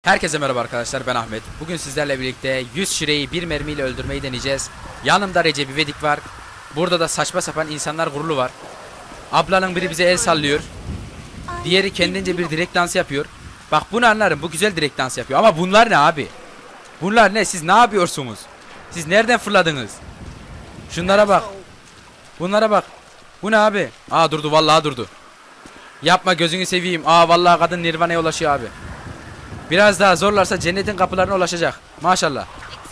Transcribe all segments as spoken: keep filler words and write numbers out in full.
Herkese merhaba arkadaşlar, ben Ahmet. Bugün sizlerle birlikte yüz şireyi bir mermiyle öldürmeyi deneyeceğiz. Yanımda Recep İvedik var. Burada da saçma sapan insanlar gurulu var. Ablanın biri bize el sallıyor. Diğeri kendince bir direkt dans yapıyor. Bak bunu anlarım, bu güzel direkt dans yapıyor. Ama bunlar ne abi? Bunlar ne? Siz ne yapıyorsunuz? Siz nereden fırladınız? Şunlara bak. Bunlara bak. Bu ne abi? Aa durdu, vallahi durdu. Yapma, gözünü seveyim. Aa vallahi kadın Nirvana'ya ulaşıyor abi. Biraz daha zorlarsa cennetin kapılarına ulaşacak. Maşallah.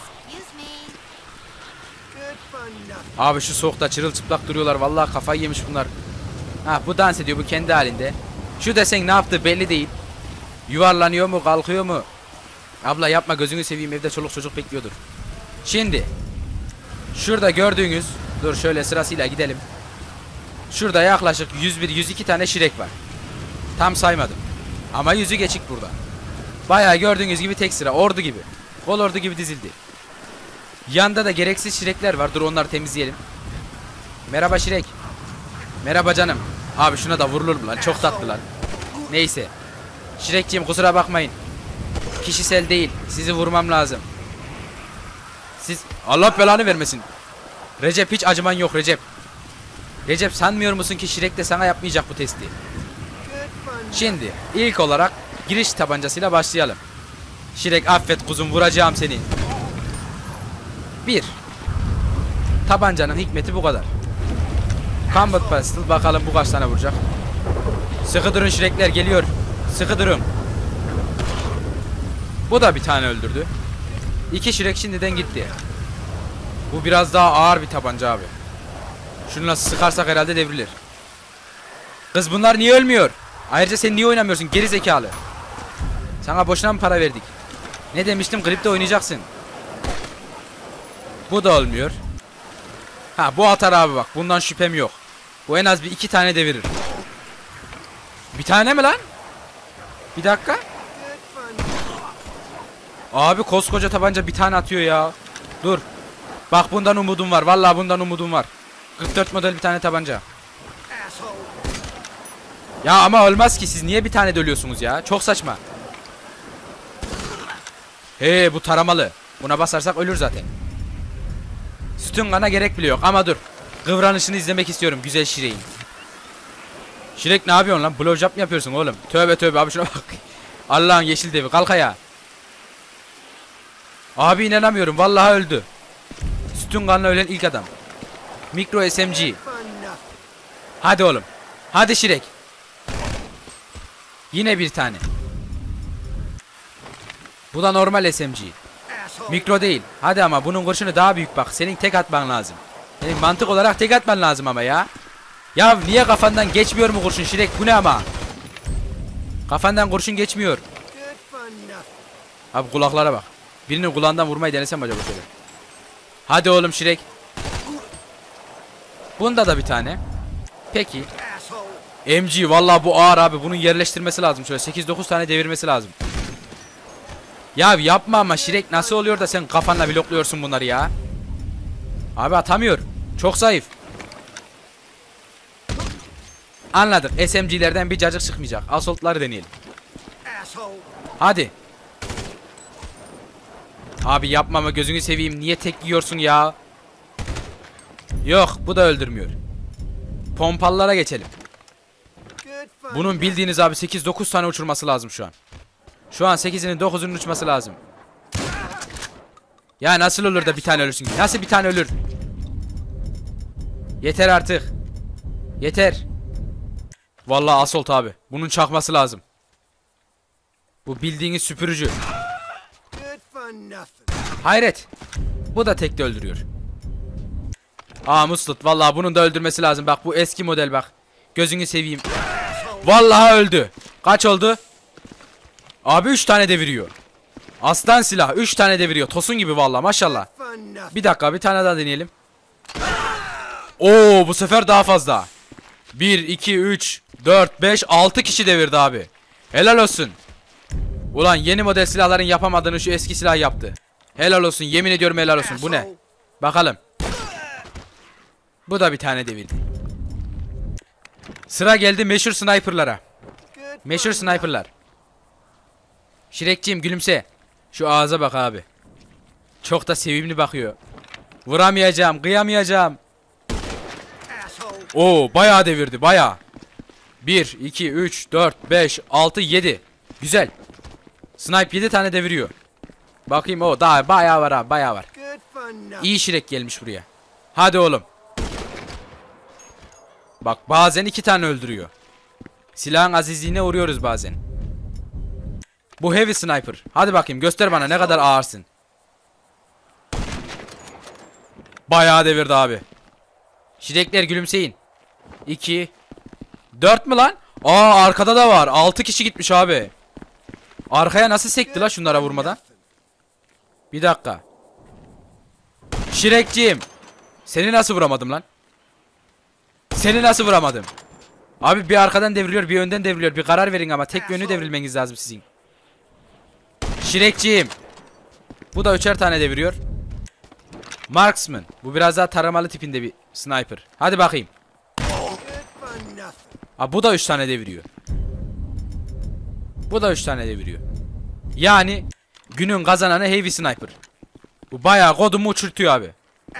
Abi şu soğukta çırılçıplak duruyorlar. Vallahi kafayı yemiş bunlar. Ha, bu dans ediyor, bu kendi halinde. Şu desen ne yaptı belli değil. Yuvarlanıyor mu, kalkıyor mu? Abla yapma, gözünü seveyim, evde çoluk çocuk bekliyordur. Şimdi şurada gördüğünüz, dur şöyle sırasıyla gidelim. Şurada yaklaşık yüz bir yüz iki tane şirek var. Tam saymadım. Ama yüzü geçik burada. Bayağı gördüğünüz gibi tek sıra, ordu gibi. Kol ordu gibi dizildi. Yanda da gereksiz şirekler var. Dur onları temizleyelim. Merhaba şirek. Merhaba canım. Abi şuna da vurulur mu lan? Çok tatlı lan. Neyse. Şirekciğim kusura bakmayın. Kişisel değil. Sizi vurmam lazım. Siz... Allah belanı vermesin. Recep, hiç acıman yok Recep. Recep, sanmıyor musun ki şirek de sana yapmayacak bu testi? Şimdi ilk olarak giriş tabancasıyla başlayalım. Şirek affet kuzum, vuracağım seni. Bir. Tabancanın hikmeti bu kadar. Combat pistol, bakalım bu kaç tane vuracak. Sıkı durun şirekler, geliyor. Sıkı durun. Bu da bir tane öldürdü. İki şirek şimdiden gitti. Bu biraz daha ağır bir tabanca abi. Şununla sıkarsak herhalde devrilir. Kız bunlar niye ölmüyor? Ayrıca sen niye oynamıyorsun geri zekalı? Sana boşuna mı para verdik? Ne demiştim, klipte oynayacaksın. Bu da olmuyor. Ha, bu atar abi bak, bundan şüphem yok. Bu en az bir iki tane devirir. Bir tane mi lan? Bir dakika. Abi koskoca tabanca bir tane atıyor ya. Dur. Bak bundan umudum var, vallahi bundan umudum var. kırk dört model bir tane tabanca. Ya ama olmaz ki, siz niye bir tane dölüyorsunuz ya? Çok saçma. He, bu taramalı. Buna basarsak ölür zaten. Sütun kana gerek bile yok ama dur. Kıvranışını izlemek istiyorum güzel şireğin. Şirek ne yapıyorsun lan? Blowjob mı yapıyorsun oğlum? Tövbe tövbe abi, şuna bak. Allah'ın yeşil devi, kalk ayağa. Abi inanamıyorum, vallahi öldü. Sütun kanla ölen ilk adam. Mikro S M G. Hadi oğlum. Hadi şirek. Yine bir tane. Bu da normal S M G. Mikro değil. Hadi ama bunun kurşunu daha büyük bak. Senin tek atman lazım. Senin mantık olarak tek atman lazım ama ya. Ya niye kafandan geçmiyor mu kurşun şirek? Bu ne ama? Kafandan kurşun geçmiyor. Abi kulaklara bak. Birinin kulağından vurmayı denesem acaba şöyle. Hadi oğlum şirek. Bunda da bir tane. Peki. M G vallahi bu ağır abi. Bunun yerleştirmesi lazım. Şöyle sekiz dokuz tane devirmesi lazım. Ya yapma ama şirek, nasıl oluyor da sen kafanla blokluyorsun bunları ya? Abi atamıyor. Çok zayıf. Anladık. S M G'lerden bir cacık çıkmayacak. Assault'ları deneyelim. Hadi. Abi yapma ama gözünü seveyim. Niye tek yiyorsun ya? Yok, bu da öldürmüyor. Pompalılara geçelim. Bunun bildiğiniz abi sekiz dokuz tane uçurması lazım şu an. Şu an sekizinin dokuzunun uçması lazım. Ya nasıl olur da bir tane ölürsün? Nasıl bir tane ölür? Yeter artık. Yeter. Vallahi assault abi. Bunun çakması lazım. Bu bildiğiniz süpürücü. Hayret. Bu da tek de öldürüyor. Aa muslut. Vallahi bunun da öldürmesi lazım. Bak bu eski model bak. Gözünü seveyim. Vallahi öldü. Kaç oldu? Abi üç tane deviriyor. Aslan silah üç tane deviriyor. Tosun gibi vallahi, maşallah. Bir dakika, bir tane daha deneyelim. Oo, bu sefer daha fazla. bir iki üç dört beş altı kişi devirdi abi. Helal olsun. Ulan yeni model silahların yapamadığını şu eski silah yaptı. Helal olsun, yemin ediyorum helal olsun. Bu ne? Bakalım. Bu da bir tane devirdi. Sıra geldi meşhur sniperlara. Meşhur sniperlar. Şirekciğim gülümse. Şu ağza bak abi. Çok da sevimli bakıyor. Vuramayacağım, kıyamayacağım. Oo, bayağı devirdi, bayağı. bir, iki, üç, dört, beş, altı, yedi. Güzel. Snipe yedi tane deviriyor. Bakayım, o daha bayağı var abi, bayağı var. İyi Şirek gelmiş buraya. Hadi oğlum. Bak bazen iki tane öldürüyor. Silahın azizliğine uğruyoruz bazen. Bu heavy sniper. Hadi bakayım, göster bana ne kadar ağırsın. Bayağı devirdi abi. Şirekler gülümseyin. iki dört mü lan? Aa, arkada da var. altı kişi gitmiş abi. Arkaya nasıl sekti la şunlara vurmadan? Bir dakika. Şirekciğim. Seni nasıl vuramadım lan? Seni nasıl vuramadım? Abi bir arkadan devriliyor, bir önden devriliyor. Bir karar verin ama tek yönlü devrilmeniz lazım sizin. Şirekciğim. Bu da üçer tane deviriyor. Marksman. Bu biraz daha taramalı tipinde bir sniper. Hadi bakayım. Aa, bu da üç tane deviriyor. Bu da üç tane deviriyor. Yani günün kazananı heavy sniper. Bu bayağı kodumu uçurtuyor abi.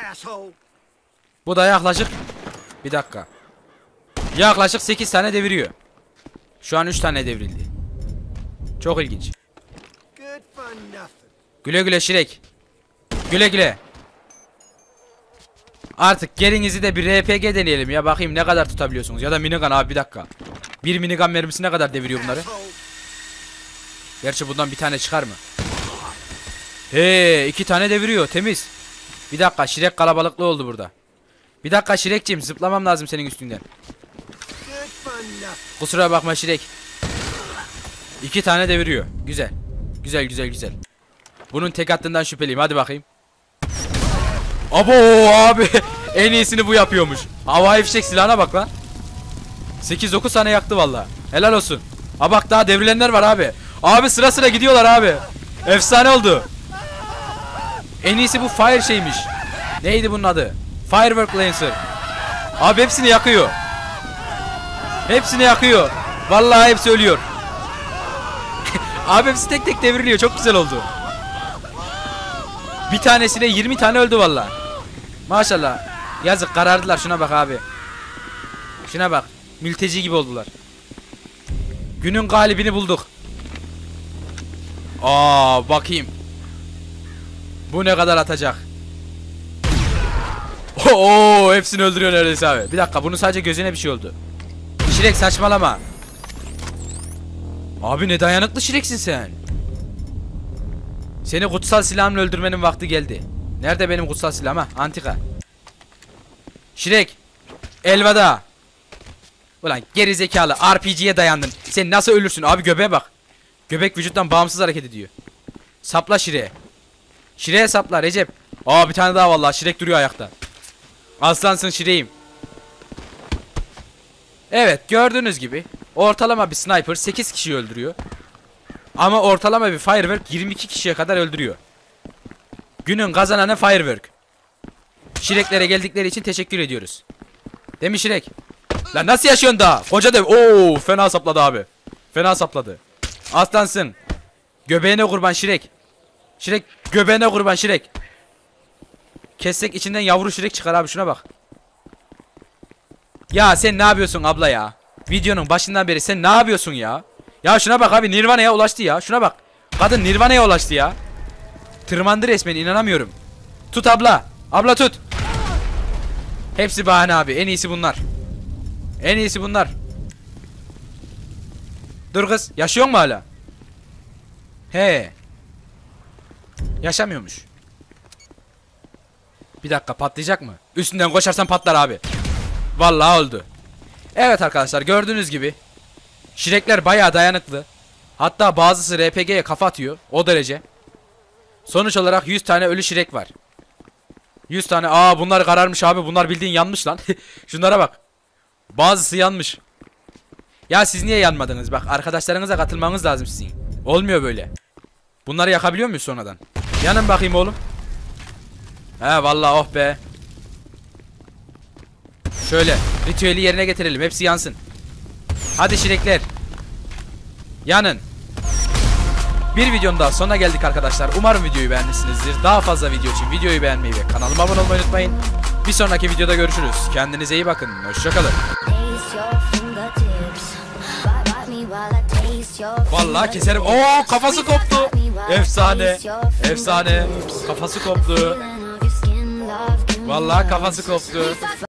Bu da yaklaşık, bir dakika, yaklaşık sekiz tane deviriyor. Şu an üç tane devrildi. Çok ilginç. Güle güle Şirek. Güle güle. Artık gerinizi de bir R P G deneyelim ya, bakayım ne kadar tutabiliyorsunuz. Ya da minigun abi, bir dakika. Bir minigun mermisi ne kadar deviriyor bunları? Gerçi bundan bir tane çıkar mı? He, iki tane deviriyor, temiz. Bir dakika, Şirek kalabalıklı oldu burada. Bir dakika Şirekciğim, zıplamam lazım senin üstünden. Kusura bakma Şirek. İki tane deviriyor. Güzel. Güzel güzel güzel. Bunun tek attığından şüpheliyim, hadi bakayım. Abo abi. En iyisini bu yapıyormuş. Havai fişek silahına bak lan. sekiz dokuz tane yaktı valla. Helal olsun. Ha bak, daha devrilenler var abi. Abi sıra sıra gidiyorlar abi. Efsane oldu. En iyisi bu fire şeymiş. Neydi bunun adı? Firework Lancer. Abi hepsini yakıyor. Hepsini yakıyor. Vallahi hepsi ölüyor. Abi hepsi tek tek devriliyor. Çok güzel oldu. Bir tanesine yirmi tane öldü vallahi. Maşallah. Yazık, karardılar, şuna bak abi. Şuna bak. Mülteci gibi oldular. Günün galibini bulduk. Aa, bakayım. Bu ne kadar atacak? Oo, hepsini öldürüyor neredeyse abi. Bir dakika, bunun sadece gözüne bir şey oldu. Şirek saçmalama. Abi ne dayanıklı Şireksin sen. Seni kutsal silahımla öldürmenin vakti geldi. Nerede benim kutsal silahım ha? Antika. Şirek. Elveda. Ulan geri zekalı, R P G'ye dayandın. Sen nasıl ölürsün abi, göbeğe bak. Göbek vücuttan bağımsız hareket ediyor. Sapla Şirek'e. Şirek'e sapla Recep. Aa, bir tane daha vallahi, Şirek duruyor ayakta. Aslansın Şirek'im. Evet, gördüğünüz gibi ortalama bir sniper sekiz kişiyi öldürüyor. Ama ortalama bir firework yirmi iki kişiye kadar öldürüyor. Günün kazananı firework. Şireklere geldikleri için teşekkür ediyoruz. Değil mi Şirek? Lan nasıl yaşıyorsun daha? Koca dev. Oo, fena sapladı abi. Fena sapladı. Aslansın. Göbeğine kurban Şirek. Şirek göbeğine kurban Şirek. Kessek içinden yavru Şirek çıkar abi, şuna bak. Ya sen ne yapıyorsun abla ya? Videonun başından beri sen ne yapıyorsun ya? Ya şuna bak abi, Nirvana'ya ulaştı ya. Şuna bak. Kadın Nirvana'ya ulaştı ya. Tırmandı resmen, inanamıyorum. Tut abla. Abla tut. Hepsi bahane abi. En iyisi bunlar. En iyisi bunlar. Dur kız. Yaşıyor mu hala? He. Yaşamıyormuş. Bir dakika, patlayacak mı? Üstünden koşarsan patlar abi. Vallahi oldu. Evet arkadaşlar, gördüğünüz gibi Şirekler bayağı dayanıklı. Hatta bazısı R P G'ye kafa atıyor. O derece. Sonuç olarak yüz tane ölü Şirek var. yüz tane. Aa, bunlar kararmış abi. Bunlar bildiğin yanmış lan. Şunlara bak. Bazısı yanmış. Ya siz niye yanmadınız? Bak, arkadaşlarınıza katılmanız lazım sizin. Olmuyor böyle. Bunları yakabiliyor muyuz sonradan? Yanın bakayım oğlum. He vallahi, oh be. Şöyle ritüeli yerine getirelim. Hepsi yansın. Hadi Şirekler. Yanın. Bir videonun daha sonuna geldik arkadaşlar. Umarım videoyu beğenmişsinizdir. Daha fazla video için videoyu beğenmeyi ve kanalıma abone olmayı unutmayın. Bir sonraki videoda görüşürüz. Kendinize iyi bakın. Hoşçakalın. Vallahi keserim. Oo, kafası koptu. Efsane. Efsane. Kafası koptu. Vallahi kafası koptu.